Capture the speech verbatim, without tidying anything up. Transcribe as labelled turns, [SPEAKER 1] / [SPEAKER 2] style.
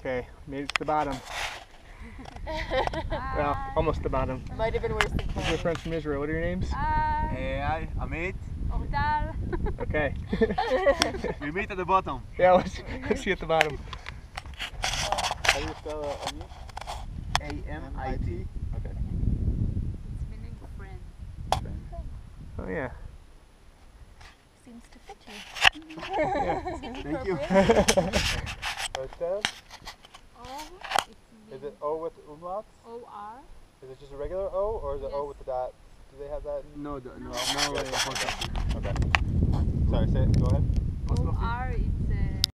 [SPEAKER 1] Okay, made it to the bottom. Well, almost the bottom.
[SPEAKER 2] Might have been worse than
[SPEAKER 1] These are friends from Israel. What are your names?
[SPEAKER 3] Hi, Amit.
[SPEAKER 1] Okay.
[SPEAKER 3] We meet at the bottom.
[SPEAKER 1] Yeah, let's, let's see at the bottom.
[SPEAKER 3] How do you spell uh, Amit? A M I T. Okay.
[SPEAKER 4] It's meaning friend.
[SPEAKER 1] Oh yeah.
[SPEAKER 2] Seems to fit you.
[SPEAKER 1] Yeah.
[SPEAKER 2] Seems
[SPEAKER 3] Thank you.
[SPEAKER 2] appropriate.
[SPEAKER 4] O, it's
[SPEAKER 3] Is it O with umlauts?
[SPEAKER 4] O R.
[SPEAKER 3] Is it just a regular O, or is it O
[SPEAKER 4] Yes.
[SPEAKER 3] with the dot? Do they have that? In
[SPEAKER 5] No, no, no.
[SPEAKER 3] Okay. Sorry, say it. Go ahead.
[SPEAKER 4] O R, it's